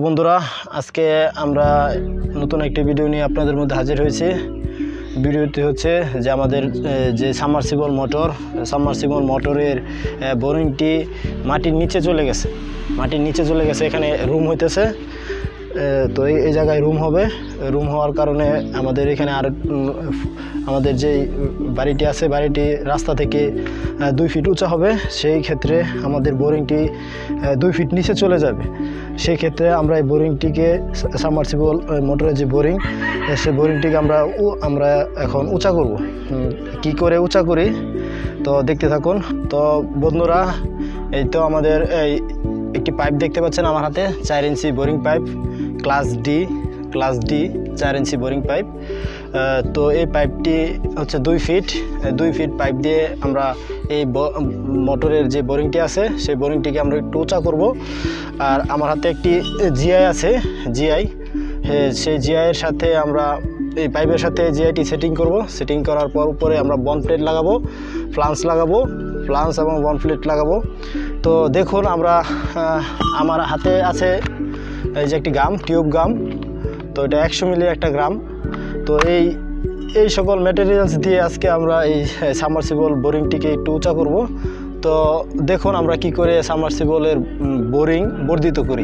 বন্ধুরা, আজকে আমরা নতুন একটি ভিডিও নিয়ে আপনাদের মধ্যে হাজির হয়েছি। ভিডিওটি হচ্ছে যে আমাদের যে সাবমার্সিবল মোটরের বোরিংটি মাটির নিচে চলে গেছে। এখানে রুম হইতেছে, তো এই জায়গায় রুম হবে। রুম হওয়ার কারণে আমাদের এখানে আর আমাদের যে বাড়িটি আছে, বাড়িটি রাস্তা থেকে 2 ফিট উঁচা হবে। সেই ক্ষেত্রে আমাদের বোরিংটি 2 ফিট নিচে চলে যাবে। সেই ক্ষেত্রে আমরা এই বোরিংটিকে সাবমার্সিবল মোটরের যে বোরিং, সেই বোরিংটিকে আমরা এখন উঁচা করব। কি করে উঁচা করি তো দেখতে থাকুন। তো বন্ধুরা, এই তো আমাদের এই একটি পাইপ দেখতে পাচ্ছেন আমার হাতে, 4 inch boring pipe, class D 4 inch boring pipe. তো এই পাইপটি হচ্ছে 2 ফিট পাইপ দিয়ে আমরা এই মোটরের যে বোরিংটি আছে সেই বোরিংটিকে আমরা একটু উঁচা করব। আর আমার হাতে একটি জিআই আছে, সেই জিআইয়ের সাথে আমরা এই পাইপের সাথে জিআইটি সেটিং করার পর উপরে আমরা বন প্লেট লাগাবো, ফ্লান্স এবং বন প্লেট লাগাবো। তো দেখুন, আমার হাতে আছে এই যে একটি টিউব গাম। তো এটা 100 মিলি একটা গ্রাম। তো এই সকল ম্যাটেরিয়ালস দিয়ে আজকে আমরা এই সাবমার্সিবল বোরিংটিকে একটু উঁচা করব। তো দেখুন আমরা কি করে সাবমার্সিবলের বোরিং বর্ধিত করি।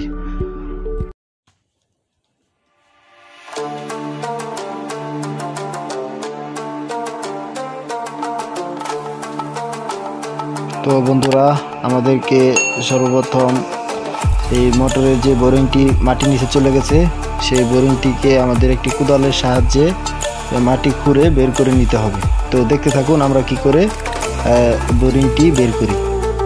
তো বন্ধুরা, আমাদেরকে সর্বপ্রথম এই মোটরের যে বোরিংটি মাটির নিচে চলে গেছে, সেই বোরিংটিকে আমাদের একটি কোদালের সাহায্যে মাটি খুঁড়ে বের করে নিতে হবে। তো দেখতে থাকুন আমরা কি করে বোরিংটি বের করি।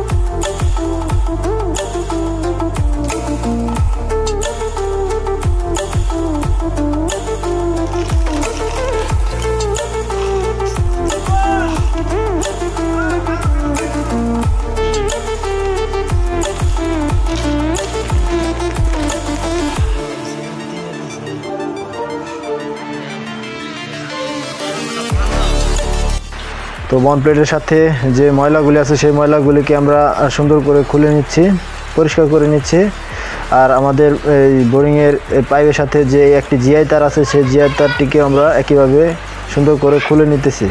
তো বন প্লেটের সাথে যে ময়লাগুলি আছে সেই ময়লাগুলিকে আমরা সুন্দর করে খুলে নিচ্ছি, পরিষ্কার করে নিচ্ছি। আর আমাদের এই বোরিংয়ের পাইপের সাথে যে একটি জিআই তার আছে, সেই জিআই তারটিকে আমরা একইভাবে সুন্দর করে খুলে নিতেছি।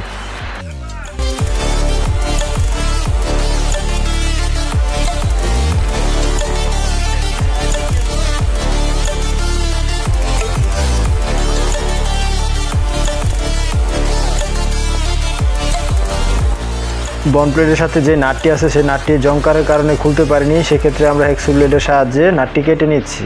বন প্লেটের সাথে যে নাটটি আছে সেই নাটটি জংকারের কারণে খুলতে পারিনি, সেক্ষেত্রে আমরা হেক্সু ব্লেডের সাহায্যে নাটটি কেটে নিচ্ছি।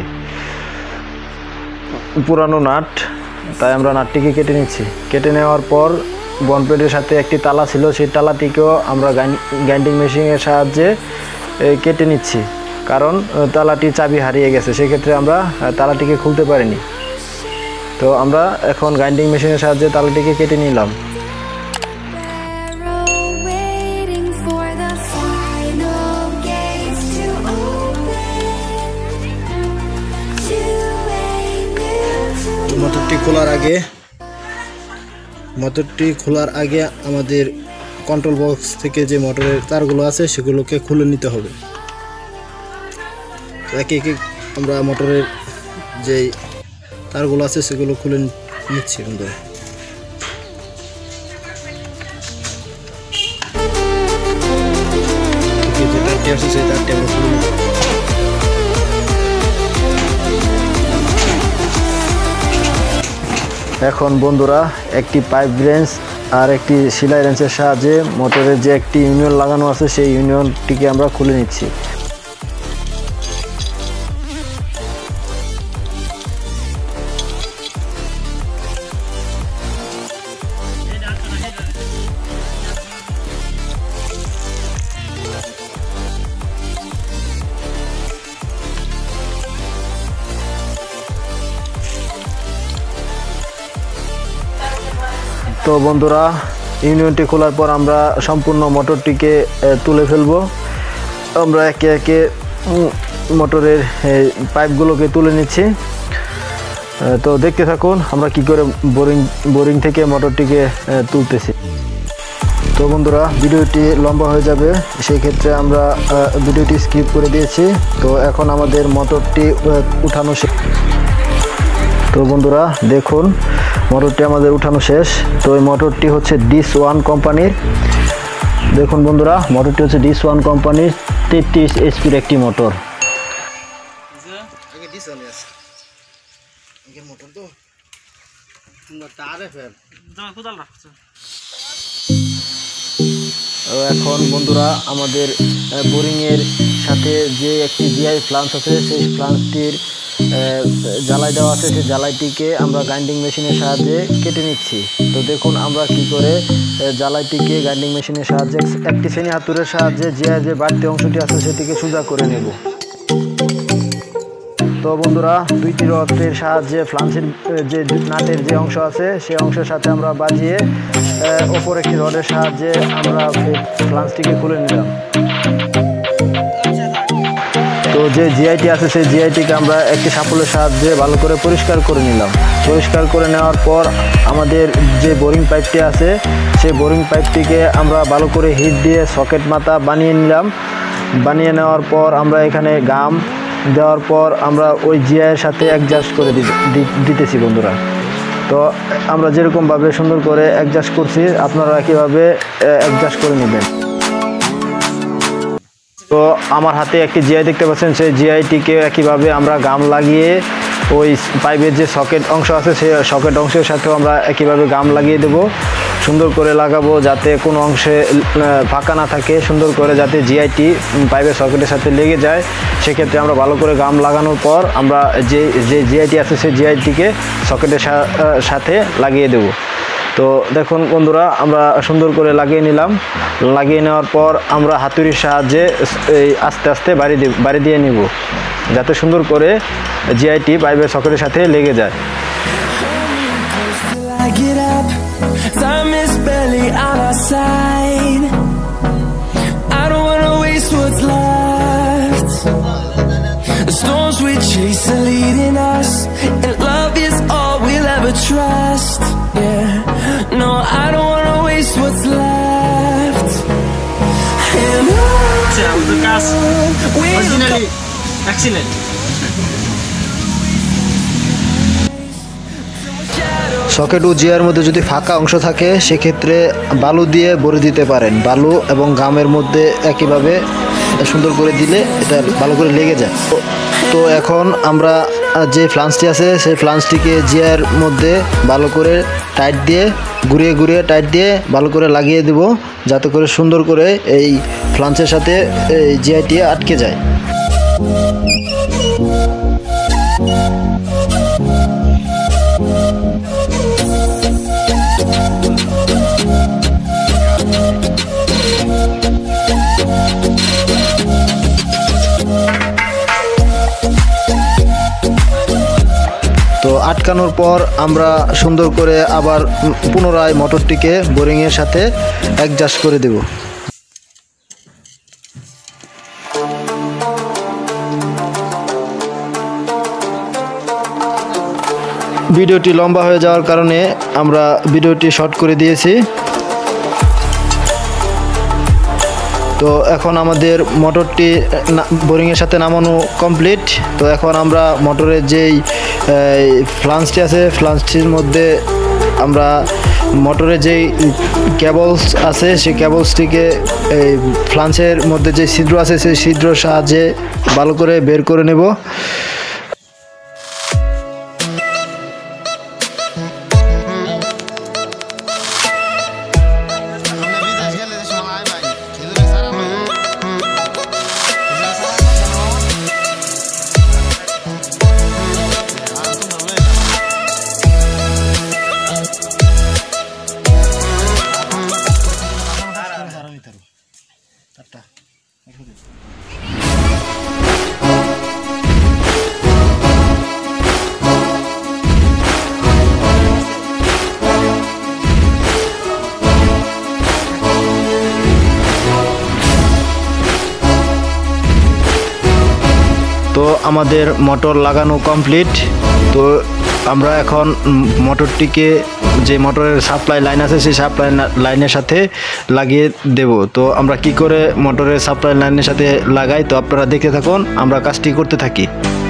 পুরানো নাট, তাই আমরা নাটটিকে কেটে নিচ্ছি। কেটে নেওয়ার পর বন প্লেটের সাথে একটি তালা ছিল, সেই তালাটিকেও আমরা গ্রাইন্ডিং মেশিনের সাহায্যে কেটে নিচ্ছি, কারণ তালাটি চাবি হারিয়ে গেছে। সেক্ষেত্রে আমরা তালাটিকে খুলতে পারিনি। তো আমরা এখন গ্রাইন্ডিং মেশিনের সাহায্যে তালাটিকে কেটে নিলাম। মোটরটি খোলার আগে আমাদের কন্ট্রোল বক্স থেকে যে মোটরের তারগুলো আছে সেগুলোকে খুলে নিতে হবে। একে একে আমরা মোটরের যে তারগুলো আছে সেগুলো খুলে নিচ্ছি বন্ধুরা। যে তারটি আছে সেই তারটি আমরা খুলে নিচ্ছি। এখন বন্ধুরা, একটি পাইপ রেঞ্চ আর একটি সেলাই রেঞ্চের সাহায্যে মোটরের যে একটি ইউনিয়ন লাগানো আছে সেই ইউনিয়নটিকে আমরা খুলে নিচ্ছি। তো বন্ধুরা, ইউনিয়নটি খোলার পর আমরা সম্পূর্ণ মোটরটিকে তুলে ফেলবো। আমরা একে একে মোটরের পাইপগুলোকে তুলে নিচ্ছি। তো দেখতে থাকুন আমরা কি করে বোরিং থেকে মোটরটিকে তুলতেছি। তো বন্ধুরা ভিডিওটি লম্বা হয়ে যাবে, সেই ক্ষেত্রে আমরা ভিডিওটি স্কিপ করে দিয়েছি। তো এখন আমাদের মোটরটি উঠানো শেষ। তো বন্ধুরা দেখুন মোটরটি আমাদের উঠানো শেষ। তো এই মোটরটি হচ্ছে suen কোম্পানির। দেখুন বন্ধুরা মোটরটি হচ্ছে suen কোম্পানির 33 এইচপির একটি মোটর। এখন বন্ধুরা আমাদের বোরিংয়ের সাথে যে একটি জিআই ফ্লান্স আছে, সেই ফ্লান্সটির জ্বালাই দেওয়া আছে, সেই জ্বালাইটিকে আমরা গ্রাইন্ডিং মেশিনের সাহায্যে কেটে নিচ্ছি। তো দেখুন আমরা কি করে জ্বালাইটিকে গ্রাইন্ডিং মেশিনের সাহায্যে একটি শ্রেণী হাতুড়ের সাহায্যে জিআই যে বাড়তি অংশটি আছে সেটিকে সোজা করে নেব। তো বন্ধুরা দুইটি রডের সাহায্যে ফ্লান্সের যে নাটের যে অংশ আছে সেই অংশের সাথে আমরা বাজিয়ে অপর একটি রডের সাহায্যে আমরা ফ্লান্সটিকে খুলে নিলাম। তো যে জিআইটি আছে সেই জিআইটিকে আমরা একটি সাপলের সাহায্যে ভালো করে পরিষ্কার করে নিলাম। পরিষ্কার করে নেওয়ার পর আমাদের যে বোরিং পাইপটি আছে সেই বোরিং পাইপটিকে আমরা ভালো করে হিট দিয়ে সকেট মাথা বানিয়ে নিলাম। বানিয়ে নেওয়ার পর আমরা এখানে গাম দেওয়ার পর আমরা ওই জিআইয়ের সাথে অ্যাডজাস্ট করে দিতেছি বন্ধুরা। তো আমরা যেরকমভাবে সুন্দর করে অ্যাডজাস্ট করছি আপনারা একইভাবে অ্যাডজাস্ট করে নেবেন। তো আমার হাতে একটি জিআই দেখতে পাচ্ছেন, সেই জিআইটিকে একইভাবে আমরা গাম লাগিয়ে ওই পাইপের যে সকেট অংশ আছে সেই সকেট অংশের সাথেও আমরা একইভাবে গাম লাগিয়ে দেব। সুন্দর করে লাগাবো যাতে কোনো অংশে ফাঁকা না থাকে, সুন্দর করে যাতে জিআইটি পাইপের সকেটের সাথে লেগে যায়। সেক্ষেত্রে আমরা ভালো করে গাম লাগানোর পর আমরা যে জিআইটি আছে সেই জিআইটিকে সকেটের সাথে লাগিয়ে দেব। তো দেখুন বন্ধুরা আমরা সুন্দর করে লাগিয়ে নিলাম। লাগিয়ে নেওয়ার পর আমরা হাতুড়ির সাহায্যে আস্তে আস্তে বাড়ি দিয়ে নিব যাতে সুন্দর করে জিআইটি পাইপের সকেটের সাথে লেগে যায়। Time is barely on our side. I don't wanna waste what's left. The storms we chase are leading us, and love is all we'll ever trust. Yeah, no, I don't wanna waste what's left. And originally excellent. Socket ও জিআইয়ের মধ্যে যদি ফাঁকা অংশ থাকে সেক্ষেত্রে বালু দিয়ে ভরে দিতে পারেন। বালু এবং গামের মধ্যে একইভাবে সুন্দর করে দিলে এটা ভালো করে লেগে যায়। তো এখন আমরা যে ফ্লান্সটি আছে সেই ফ্লান্সটিকে জিআইয়ের মধ্যে ভালো করে টাইট দিয়ে ঘুরিয়ে টাইট দিয়ে ভালো করে লাগিয়ে দেব যাতে করে সুন্দর করে এই ফ্লান্সের সাথে এই জিআইটি আটকে যায়। তো আটকানোর পর আমরা সুন্দর করে আবার পুনরায় মোটরটিকে বোরিংয়ের সাথে অ্যাডজাস্ট করে দেব। ভিডিওটি লম্বা হয়ে যাওয়ার কারণে আমরা ভিডিওটি শর্ট করে দিয়েছি। তো এখন আমাদের মোটরটি বোরিংয়ের সাথে নামানো কমপ্লিট। তো এখন আমরা মোটরের যেই ফ্লান্সটি আছে ফ্লান্সটির মধ্যে আমরা মোটরের যেই কেবলস আছে সেই কেবলসটিকে এই ফ্লান্সের মধ্যে যে ছিদ্র আছে সেই ছিদ্রর সাহায্যে ভালো করে বের করে নেব। তো আমাদের মোটর লাগানো কমপ্লিট। তো আমরা এখন মোটরটিকে যে মোটরের সাপ্লাই লাইন আছে সেই সাপ্লাই লাইনের সাথে লাগিয়ে দেব। তো আমরা কি করে মোটরের সাপ্লাই লাইনের সাথে লাগাই, তো আপনারা দেখতে থাকুন, আমরা কাজটি করতে থাকি।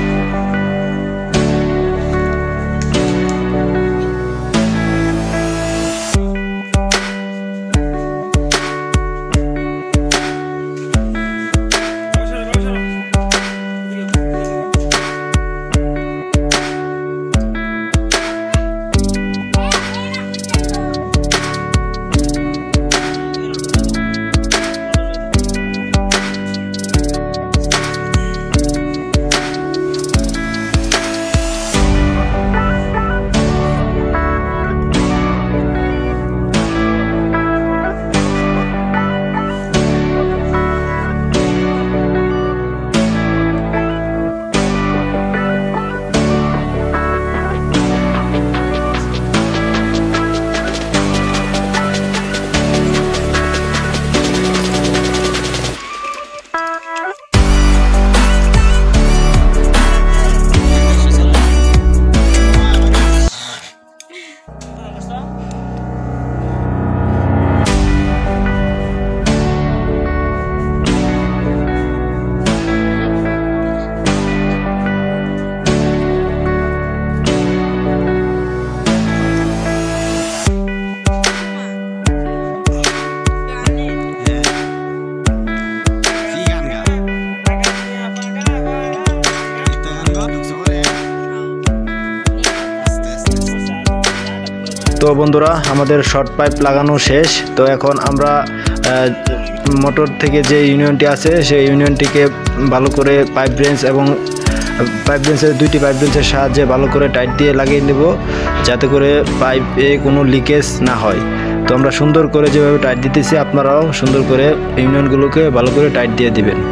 তো বন্ধুরা, আমাদের শর্ট পাইপ লাগানো শেষ। তো এখন আমরা মোটর থেকে যে ইউনিয়নটি আছে সেই ইউনিয়নটিকে ভালো করে পাইপ রেঞ্চ এবং পাইপ রেঞ্চের দুইটি পাইপ রেঞ্চের সাহায্যে ভালো করে টাইট দিয়ে লাগিয়ে নেব, যাতে করে পাইপে কোনো লিকেজ না হয়। তো আমরা সুন্দর করে যেভাবে টাইট দিতেছি, আপনারাও সুন্দর করে ইউনিয়নগুলোকে ভালো করে টাইট দিয়ে দিবেন।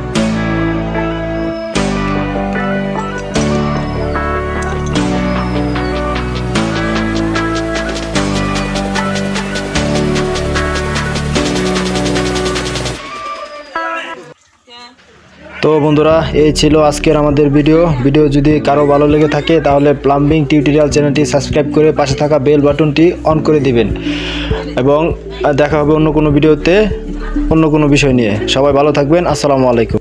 তো বন্ধুরা, এই ছিল আজকের আমাদের ভিডিও যদি কারো ভালো লেগে থাকে তাহলে প্লাম্বিং টিউটোরিয়াল চ্যানেলটি সাবস্ক্রাইব করে পাশে থাকা বেল বাটনটি অন করে দিবেন, এবং দেখা হবে অন্য কোনো ভিডিওতে অন্য কোনো বিষয় নিয়ে। সবাই ভালো থাকবেন। আসসালামু আলাইকুম।